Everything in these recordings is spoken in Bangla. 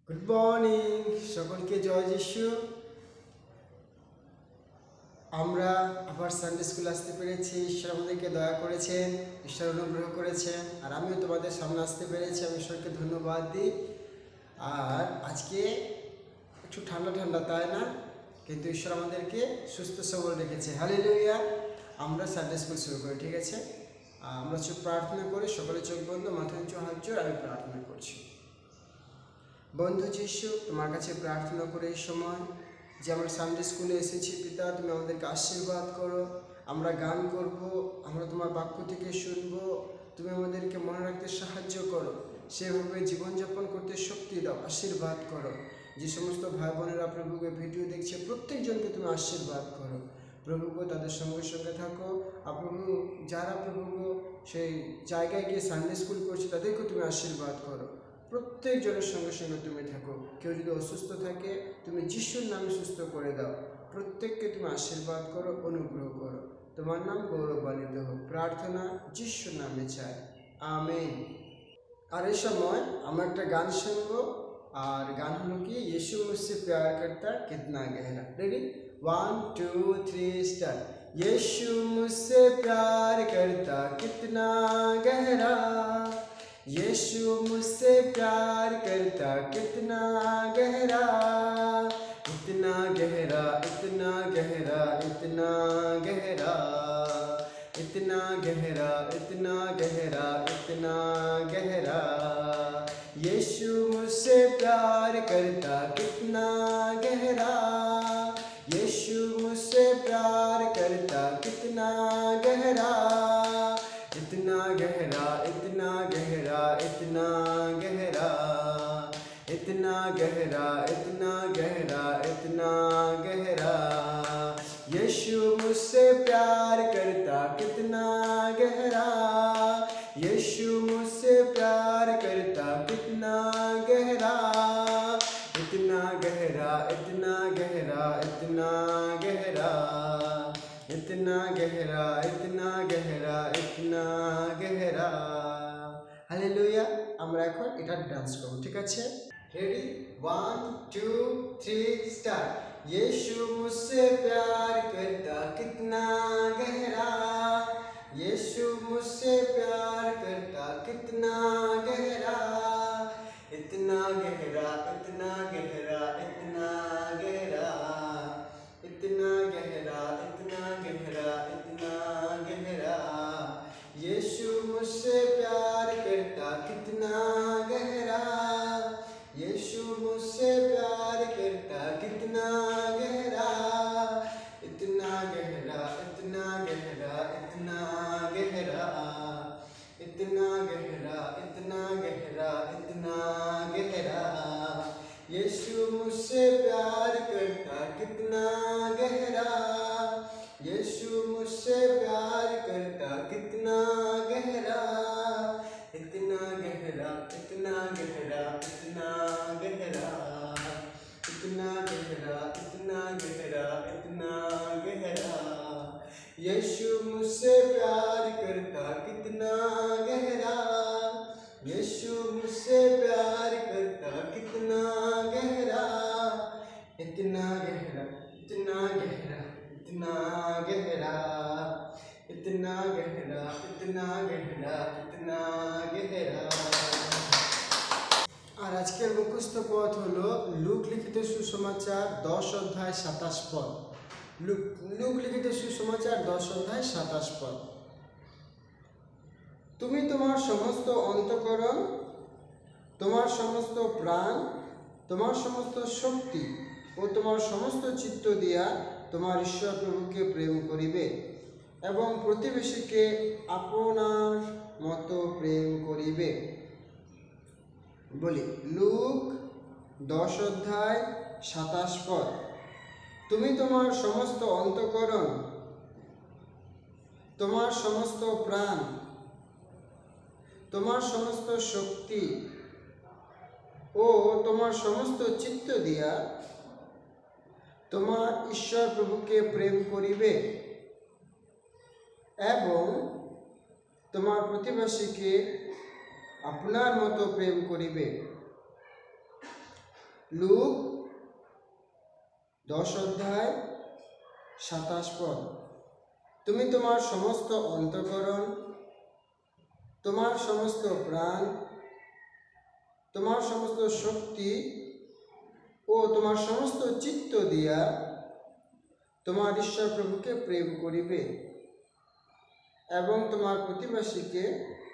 গুড মর্নিং, সকলকে জয় যিশু। আমরা আবার সানডে স্কুল আসতে পেরেছি। ঈশ্বর আমাদেরকে দয়া করেছেন, ঈশ্বর অনুগ্রহ করেছেন, আর আমিও তোমাদের সামনে আসতে পেরেছি। আমি ঈশ্বরকে ধন্যবাদ দিই। আর আজকে একটু ঠান্ডা ঠান্ডা, তাই না? কিন্তু ঈশ্বর আমাদেরকে সুস্থ সবল রেখেছে। হালেলুয়া। আমরা সানডে স্কুল শুরু করি, ঠিক আছে? আমরা চোখ প্রার্থনা করি, সকলে চোখ বন্ধ, মাথা উঁচু, হাত জোড়। আমি প্রার্থনা করছি। বন্ধু যিশু, তোমার কাছে প্রার্থনা করে এই সময় যে আমরা সানডে স্কুলে এসেছি, পিতা, তুমি আমাদেরকে আশীর্বাদ করো। আমরা গান করব, আমরা তোমার বাক্য থেকে শুনবো। তুমি আমাদেরকে মনে রাখতে সাহায্য করো, সেভাবে জীবনযাপন করতে শক্তি দাও, আশীর্বাদ করো। যে সমস্ত ভাই বোনেরা প্রভুকে ভিডিও দেখছে, প্রত্যেকজনকে তুমি আশীর্বাদ করো। প্রভুকে তাদের সঙ্গে সঙ্গে থাকো। আর প্রভু, যারা প্রভুকে সেই জায়গায় গিয়ে সানডে স্কুল করছে, তাদেরকে তুমি আশীর্বাদ করো। প্রত্যেকজনের সঙ্গে সঙ্গে তুমি থাকো। কেউ যদি অসুস্থ থাকে, তুমি যিশুর নামে সুস্থ করে দাও। প্রত্যেককে তুমি আশীর্বাদ করো, অনুগ্রহ করো। তোমার নাম গৌরবান্বিত হোক। প্রার্থনা যিশুর নামে চাই, আমেন। আর এই সময় আমরা একটা গান শুনবো। আর গান হলো কি, यीशु मुझसे प्यार करता कितना गहरा। Ready, 1 2 3 start. यीशु मुझसे प्यार करता कितना गहरा, यीशु मुझसे प्यार करता कितना गहरा, इतना गहरा, इतना गहरा, इतना गहरा, इतना गहरा, इतना गहरा, इतना गहरा। यीशु मुझसे प्यार करता कितना गहरा, यीशु मुझसे प्यार करता कितना गहरा, इतना गहरा, इतना गहरा, इतना गहरा, इतना गहरा, इतना गहरा, इतना गहरा। यीशु मुझसे प्यार करता कितना गहरा, यीशु मुझसे प्यार करता कितना गहरा, इतना गहरा, इतना गहरा, इतना गहरा, इतना गहरा, इतना गहरा, इतना गहरा। हालेलुया। আমরা এখন এটা ডান্স করব, ঠিক আছে? Ready, 1 2 3 start. यीशु मुझसे प्यार करता कितना गहरा, यीशु मुझसे प्यार करता कितना गहरा, इतना गहरा, इतना गहरा, इतना गहरा, इतना गहरा, इतना गहरा, इतना गहरा। यीशु मुझसे प्यार करता कितना गहरा, यीशु मुझसे प्यार करता कितना गहरा, इतना गहरा, इतना गहरा, इतना गहरा, इतना गहरा, इतना गहरा, इतना गहरा। यीशु मुझसे प्यार करता कितना गहरा, यीशु मुझसे प्यार करता कितना गहरा, इतना गहरा, इतना गहरा, इतना गहरा, इतना गहरा, इतना गहरा, इतना गहरा। यीशु मुझसे प्यार करता कितना गहरा, यीशु मुझसे प्यार करता कितना गहरा, इतना गहरा, इतना गहरा, इतना गहरा, इतना गहरा, इतना गहरा, इतना गहरा। আর আজকের মুখস্থ পদ হলো লুক লিখিত সুসমাচার 10 অধ্যায় 27 পদ। লুক লিখিত সুসমাচার 10 অধ্যায় 27 পদ। তুমি তোমার সমস্ত অন্তঃকরণ, তোমার সমস্ত প্রাণ, তোমার সমস্ত শক্তি ও তোমার সমস্ত চিত্ত দিয়া তোমার ঈশ্বর প্রভুকে প্রেম করিবে এবং প্রতিবেশীকে আপনার মতো প্রেম করিবে। বলি, লুক 10 অধ্যায় 27 পদ। তুমি তোমার সমস্ত অন্তঃকরণ, তোমার সমস্ত প্রাণ, তোমার সমস্ত শক্তি ও তোমার সমস্ত চিত্ত দিয়া তোমার ঈশ্বর প্রভুকে প্রেম করিবে এবং তোমার প্রতিবেশীকে আপনার মতো প্রেম করিবে। লুক 10:27 তুমি তোমার সমস্ত অন্তঃকরণ, তোমার সমস্ত প্রাণ, তোমার সমস্ত শক্তি ও তোমার সমস্ত চিত্ত দিয়া তোমার ঈশ্বর প্রভুকে প্রেম করিবে এবং তোমার প্রতিবেশীকে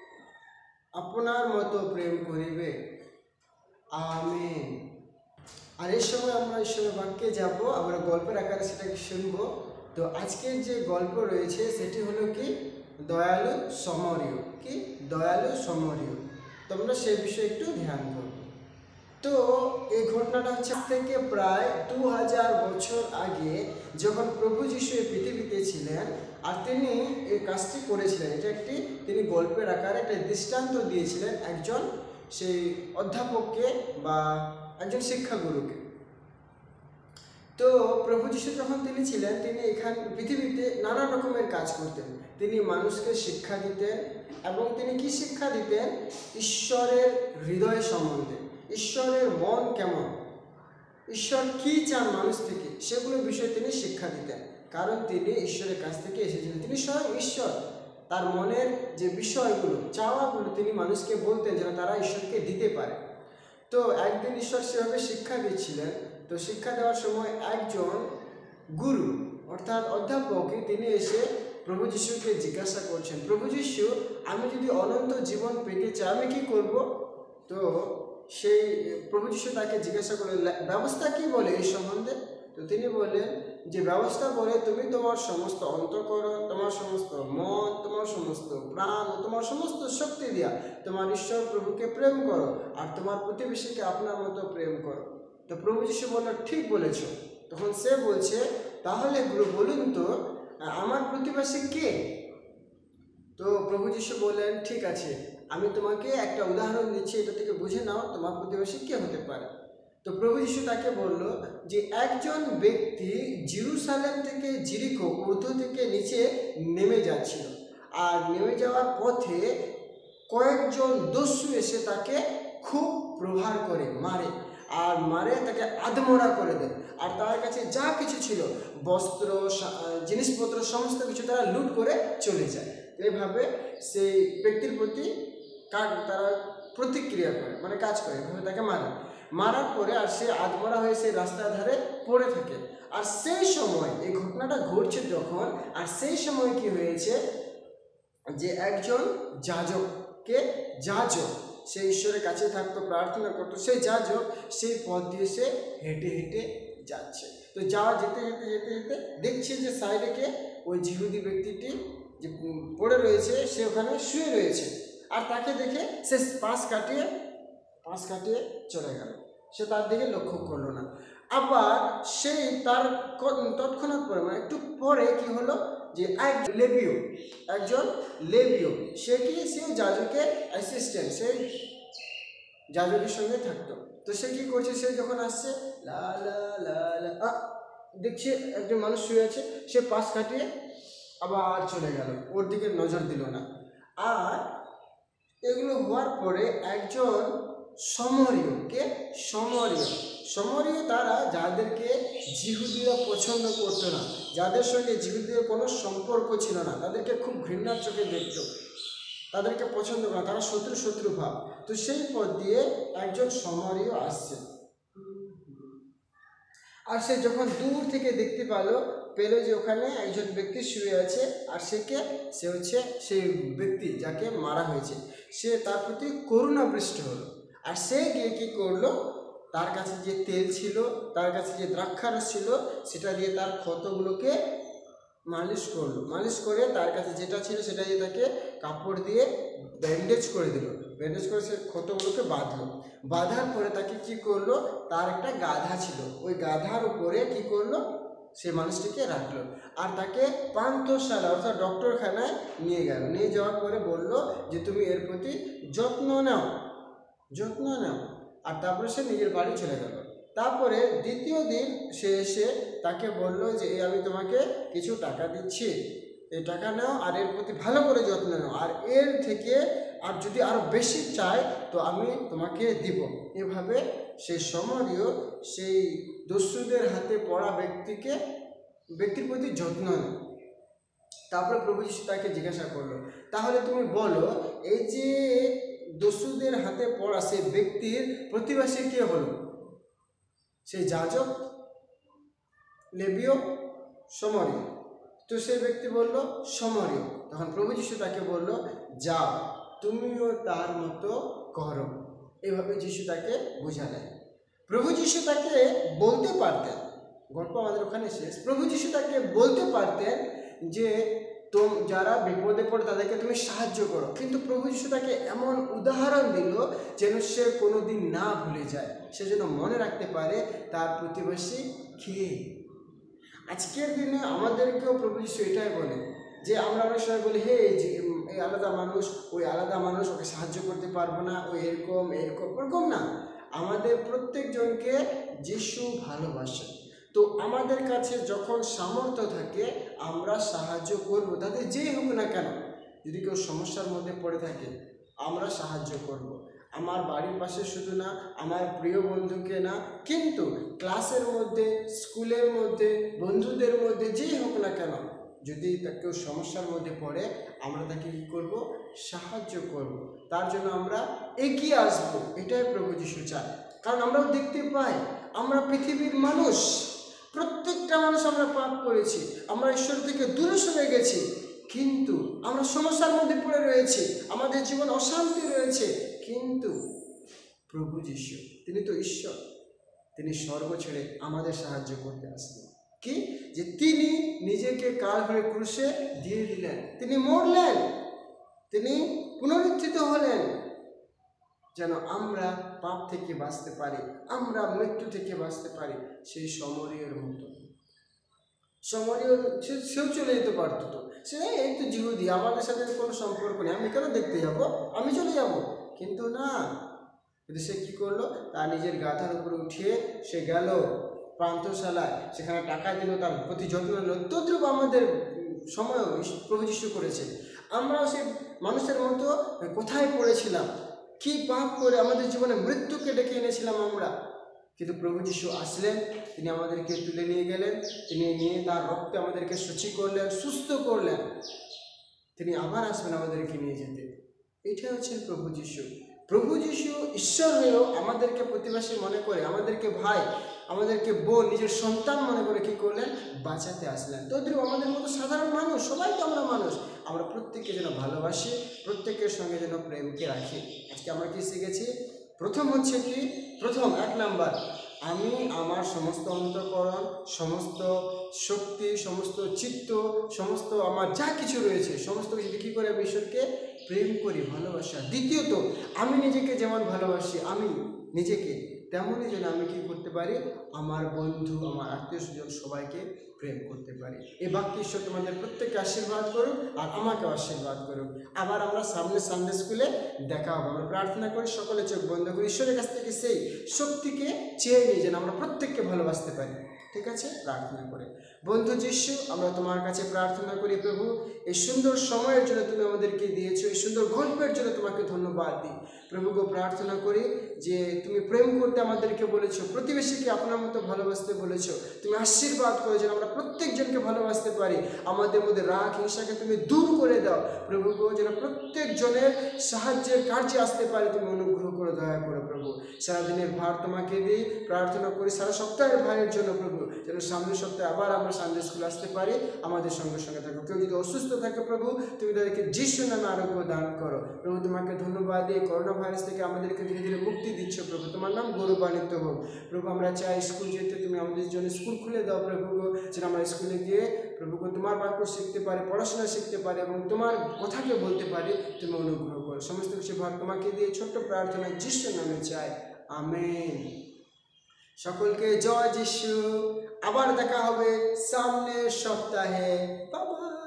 আপনার মতো প্রেম করিবে। আমেন। আর এই সময় আমরা ঈশ্বরের বাক্যে যাব, আমরা গল্পের আকারে সেটাকে শুনব। তো আজকের যে গল্প রয়েছে সেটি হলো কি দয়ালু সমরীয়। কি দয়ালু সমরীয়। তোমরা সেই বিষয়ে একটু ধ্যান করো। তো এই ঘটনাটা হচ্ছে থেকে প্রায় 2000 বছর আগে, যখন প্রভু যিশু এই পৃথিবীতে ছিলেন আর তিনি এই কাজটি করেছিলেন। এটা একটি তিনি গল্পের আকারে একটা দৃষ্টান্ত দিয়েছিলেন একজন সেই অধ্যাপককে বা একজন শিক্ষাগুরুকে। তো প্রভু যিশু যখন তিনি ছিলেন, তিনি এখানে পৃথিবীতে নানা রকমের কাজ করতেন। তিনি মানুষকে শিক্ষা দিতেন এবং তিনি কি শিক্ষা দিতেন? ঈশ্বরের হৃদয় সম্বন্ধে, ঈশ্বরের মন কেমন, ঈশ্বর কি চান মানুষ থেকে, সেগুলো বিষয়ে তিনি শিক্ষা দিতেন। কারণ তিনি ঈশ্বরের কাছ থেকে এসেছিলেন, তিনি স্বয়ং ঈশ্বর। তার মনের যে বিষয়গুলো, চাওয়াগুলো তিনি মানুষকে বলতেন যেন তারা ঈশ্বরকে দিতে পারে। তো একদিন ঈশ্বর সেভাবে শিক্ষা দিচ্ছিলেন। তো শিক্ষা দেওয়ার সময় একজন গুরু অর্থাৎ অধ্যাপক তিনি এসে প্রভু যিশুকে জিজ্ঞাসা করছেন, প্রভু যিশু, আমি যদি অনন্ত জীবন পেতে চাই আমি কি করব? তো সেই প্রভু যিশু তাকে জিজ্ঞাসা করলেন, ব্যবস্থা কি বলে এই সম্বন্ধে? তো তিনি বললেন যে ব্যবস্থা বলে তুমি তোমার সমস্ত অন্তঃকরণ, তোমার সমস্ত মন, তোমার সমস্ত প্রাণ, তোমার সমস্ত শক্তি দিয়া তোমার ঈশ্বর প্রভুকে প্রেম করো আর তোমার প্রতিবেশীকে আপনার মতো প্রেম করো। তো প্রভু যিশু বলল, ঠিক বলেছ। তখন সে বলছে, তাহলে গুরু বলুন তো আমার প্রতিবেশী কে? তো প্রভু যিশু বললেন, ঠিক আছে, আমি তোমাকে একটা উদাহরণ দিচ্ছি, এটা থেকে বুঝে নাও তোমার প্রতিবেশী কে হতে পারে। তো প্রভু যিশু তাকে বলল যে একজন ব্যক্তি জেরুজালেম থেকে জিরিকো ঊর্ধ্ব থেকে নিচে নেমে যাচ্ছিল, আর নেমে যাওয়ার পথে কয়েকজন দস্যু এসে তাকে খুব প্রহার করে মারে তাকে আধমরা করে দেয়। আর তার কাছে যা কিছু ছিল, বস্ত্র, জিনিসপত্র, সমস্ত কিছু তারা লুট করে চলে যায়। এইভাবে সেই ব্যক্তির প্রতি তারা প্রতিক্রিয়া করে, মানে কাজ করে, এভাবে তাকে মারার পরে আর সে আধমরা হয়ে সেই রাস্তার ধারে পড়ে থাকে। আর সেই সময় এই ঘটনাটা ঘটছে যখন, আর সেই সময় কি হয়েছে যে একজন যাজক সে ঈশ্বরের কাছে থাকতো, প্রার্থনা করতো, সেই যাজক সেই পথ দিয়ে সে হেঁটে হেঁটে যাচ্ছে। তো যেতে দেখছে যে সাইডে কে ওই জিহুদি ব্যক্তিটি যে পড়ে রয়েছে, সে ওখানে শুয়ে রয়েছে। আর তাকে দেখে সে পাশ কাটিয়ে চলে গেল। সে তার দিকে লক্ষ্য করলো না। আবার সেই তার তৎক্ষণাৎ পরে, মানে একটু পরে কি হলো যে একজন লেবীয় সে যাজকের অ্যাসিস্ট্যান্ট, সেই যাজকের সঙ্গে থাকতো। তো সে কি করছে, সে যখন আসছে দেখছে একজন মানুষ শুয়ে আছে, সে পাশ কাটিয়ে আবার চলে গেল, ওর দিকে নজর দিল না। আর এগুলো হওয়ার পরে একজন সমরীয় তারা যাদেরকে জিহুদিরা পছন্দ করতো না, যাদের সঙ্গে জিহুদিদের কোনো সম্পর্ক ছিল না, তাদেরকে খুব ঘৃণার চোখে দেখতো, তাদেরকে পছন্দ করে, তারা শত্রু ভাব। তো সেই পথ দিয়ে একজন সমরীয় আসছে। আর সে যখন দূর থেকে দেখতে পেল যে ওখানে একজন ব্যক্তি শুয়ে আছে, আর সে হচ্ছে সেই ব্যক্তি যাকে মারা হয়েছে। সে তার প্রতি করুণাবৃষ্ট হলো। আর সে গিয়ে কি করলো, তার কাছে যে তেল ছিল, তার কাছে যে দ্রাক্ষারস ছিল, সেটা দিয়ে তার ক্ষতগুলোকে মালিশ করে তার কাছে যেটা ছিল সেটা দিয়ে তাকে কাপড় দিয়ে ব্যান্ডেজ করে দিল। ব্যান্ডেজ করে সে ক্ষতগুলোকে বাঁধার পরে তাকে কি করলো, তার একটা গাধা ছিল, ওই গাধার উপরে কি করলো, সে মানুষটিকে রাখলো। আর তাকে পান্থশালা অর্থাৎ ডক্টরখানায় নিয়ে যাওয়ার পরে বলল যে তুমি এর প্রতি যত্ন নাও। আর তারপরে সে নিজের বাড়ি চলে গেল। তারপরে দ্বিতীয় দিন সে এসে তাকে বলল যে আমি তোমাকে কিছু টাকা দিচ্ছি, এই টাকা নাও আর এর প্রতি ভালো করে যত্ন নাও, আর এর থেকে আর যদি আরও বেশি চাই তো আমি তোমাকে দিব। এভাবে সেই সমরীয় সেই দস্যুদের হাতে পড়া ব্যক্তির প্রতি যত্ন নেয়। তারপরে প্রভু যীশু তাকে জিজ্ঞাসা করলো, তাহলে তুমি বলো, এই যে দস্যুদের হাতে পড়া সেই ব্যক্তির প্রতিবেশী কে হলো? সেই যাজক, লেবীয়, সমরীয়? তো সেই ব্যক্তি বলল সমরীয়। তখন প্রভু যীশু তাকে বলল, যাও তুমিও তার মতো করো। এভাবে যীশু তাকে বোঝালেন। প্রভু যীশু তাকে বলতে পারতেন, গল্প আমাদের ওখানে শেষ, প্রভু যীশু তাকে বলতে পারতেন যে যারা বিপদে পড়ে তাদেরকে তুমি সাহায্য করো, কিন্তু প্রভু যীশু তাকে এমন উদাহরণ দিল যেন সে কোনোদিন না ভুলে যায়, সে যেন মনে রাখতে পারে তার প্রতিবেশী কে। আজকের দিনে আমাদেরকেও প্রভু যীশু এটাই বলে যে আমরা অনেক সময় বলি, হে এই আলাদা মানুষ, ওই আলাদা মানুষ, ওকে সাহায্য করতে পারবো না, ওই এরকম না। আমাদের প্রত্যেকজনকে যিশু ভালোবাসে। তো আমাদের কাছে যখন সামর্থ্য থাকে আমরা সাহায্য করব, তাদের যেই হোক না কেন। যদি কেউ সমস্যার মধ্যে পড়ে থাকে আমরা সাহায্য করব। আমার বাড়ির পাশে শুধু না, আমার প্রিয় বন্ধুকে না, কিন্তু ক্লাসের মধ্যে, স্কুলের মধ্যে, বন্ধুদের মধ্যে যেই হোক না কেন, যদি কেউ সমস্যার মধ্যে পড়ে আমরা তাকে কী করব? সাহায্য করব। তার জন্য আমরা এগিয়ে আসব, এটাই প্রভু যীশু চায়। কারণ আমরাও দেখতে পাই, আমরা পৃথিবীর মানুষ, প্রত্যেকটা মানুষ আমরা পাপ করেছি, আমরা ঈশ্বর থেকে দূরে সরে গেছি, কিন্তু আমরা সমস্যার মধ্যে পড়ে রয়েছি, আমাদের জীবন অশান্তি রয়েছে। কিন্তু প্রভু যীশু, তিনি তো ঈশ্বর, তিনি স্বর্গ ছেড়ে আমাদের সাহায্য করতে আসলেন। কি যে তিনি নিজেকে কালভারি ক্রুশে দিয়ে দিলেন, তিনি মরলেন, তিনি পুনরুত্থিত হলেন, যেন আমরা পাপ থেকে বাঁচতে পারি, আমরা মৃত্যু থেকে বাঁচতে পারি। সেই সমরীয়ের মতো, সমরীয় সেও চলে যেতে পারতো, তো সে এই তো জিহুদি, আমাদের সাথে কোনো সম্পর্ক নেই, আমি কেন দেখতে যাব, আমি চলে যাব। কিন্তু না, কিন্তু সে কী করলো? তার নিজের গাধার উপরে উঠিয়ে সে গেল প্রান্তশালায়, সেখানে টাকা দিল, তার প্রতি যত্ন নিল। তদ্রূপ আমাদের সময় প্রভু যীশু করেছে। আমরাও সেই মানুষের মতো কোথায় পড়েছিলাম, কি পাপ করে আমাদের জীবনে মৃত্যুকে ডেকে এনেছিলাম আমরা, কিন্তু প্রভু যীশু আসলেন, তিনি আমাদেরকে তুলে নিয়ে গেলেন, তিনি নিয়ে তার রক্তে আমাদেরকে শুচি করলেন, সুস্থ করলেন, তিনি আবার আসবেন আমাদেরকে নিয়ে যেতে। এটাই হচ্ছেন প্রভু যীশু। প্রভু যীশু ঈশ্বর হয়েও আমাদেরকে প্রতিবেশী মনে করে, আমাদেরকে ভাই, আমাদেরকে বোন, নিজের সন্তান মনে করে কী করলেন? বাঁচাতে আসলেন। তো আমাদের মতো সাধারণ মানুষ, সবাই তো আমরা মানুষ, আমরা প্রত্যেককে যেন ভালোবাসি, প্রত্যেকের সঙ্গে যেন প্রেমকে রাখি। আজকে আমরা কি শিখেছি? প্রথম হচ্ছে কি? প্রথম 1 নাম্বার, আমি আমার সমস্ত অন্তঃকরণ, সমস্ত শক্তি, সমস্ত চিত্ত, সমস্ত আমার যা কিছু রয়েছে, সমস্ত কিছু কী করে আমি ঈশ্বরকে প্রেম করি, ভালোবাসা। দ্বিতীয়ত, আমি নিজেকে যেমন ভালোবাসি, আমি নিজেকে তেমনই যেন আমি কী করতে পারি? আমার বন্ধু, আমার আত্মীয় স্বজন সবাইকে প্রেম করতে পারি। এই বাক্য ঈশ্বর তোমাদের প্রত্যেককে আশীর্বাদ করুক আর আমাকেও আশীর্বাদ করুক। আবার আমরা সামনে সানডে স্কুলে দেখা হবে। আমরা প্রার্থনা করি, সকলে চোখ বন্ধ করি, ঈশ্বরের কাছ থেকে সেই শক্তিকে চেয়ে নিই যেন আমরা প্রত্যেককে ভালোবাসতে পারি। ঠিক আছে? প্রার্থনা করে। বন্ধু যিশু, আমরা তোমার কাছে প্রার্থনা করি প্রভু, এই সুন্দর সময়ের জন্য তুমি আমাদেরকে দিয়েছো, এই সুন্দর গল্পের জন্য তোমাকে ধন্যবাদ দিই প্রভুকে। প্রার্থনা করি যে তুমি প্রেম করতে আমাদেরকে বলেছো, প্রতিবেশীকে আপনার মতো ভালোবাসতে বলেছো, তুমি আশীর্বাদ করে যেন আমরা প্রত্যেকজনকে ভালোবাসতে পারি। আমাদের মধ্যে রাগ, হিংসাকে তুমি দূর করে দাও প্রভুকে, যেন প্রত্যেকজনের সাহায্যের কার্যে আসতে পারি। তুমি অনুগ্রহ করে, দয়া করে প্রভু। সারাদিনের ভার তোমাকে দিই, প্রার্থনা করি সারা সপ্তাহের ভারের জন্য প্রভু, যেন সামনের সপ্তাহে আবার আমরা সানডে স্কুল আসতে পারি। আমাদের সঙ্গে সঙ্গে থাকো। কেউ যদি অসুস্থ থাকে প্রভু, তুমি তাদেরকে যিশুর নামে আরোগ্য দান করো প্রভু। তোমাকে ধন্যবাদ দিই, করোনা ভাইরাস থেকে আমাদেরকে ধীরে ধীরে মুক্তি দিচ্ছ প্রভু। তোমার নাম গৌরবান্বিত হোক প্রভু। আমরা চাই স্কুল যেতে, তুমি আমাদের জন্য স্কুল খুলে দাও প্রভু, যেন আমরা স্কুলে গিয়ে প্রভুকে তোমার বাক্য শিখতে পারি, পড়াশোনা শিখতে পারি এবং তোমার কথাকে বলতে পারি। তুমি অনুগ্রহ করো। সমস্ত কিছু ভাগ তোমাকে দিয়ে ছোট্ট প্রার্থনা যিশুর নামে চাই, আমেন। সকলকে জয় যিশু। আবার দেখা হবে সামনের সপ্তাহে। বাবা।